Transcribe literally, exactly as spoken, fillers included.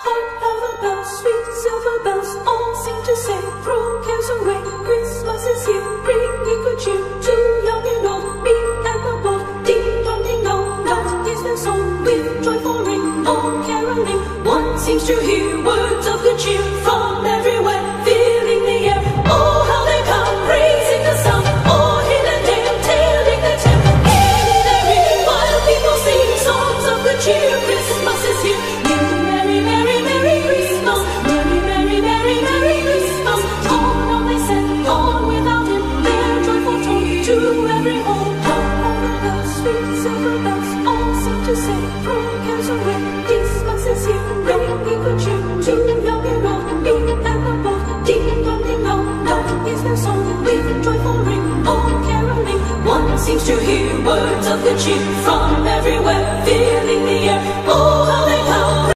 Hark how the bells, sweet silver bells, all seem to say, throw cares away, Christmas is here, bringing good cheer to young and old, meek and the bold. Ding dong ding dong, dong is their song, with joyful ring, all caroling. One seems to hear words of good cheer from everywhere, filling the air. Oh, how they come, raising the sound, all hill and dale, tailing the tale. Gayly they ring, while people sing songs of good cheer. Christmas is here. Merry, merry, merry Christmas. Merry, merry, merry, merry Christmas. On, on they send, on without him, their joyful tone to every home. Hark how the bells, sweet silver bells, all seem to say, throw cares away, Christmas is here, bringing good cheer to young and old, meek and the bold. Ding dong ding dong, dong is their song, with joyful ring, all caroling. One seems to hear words of good cheer from everywhere,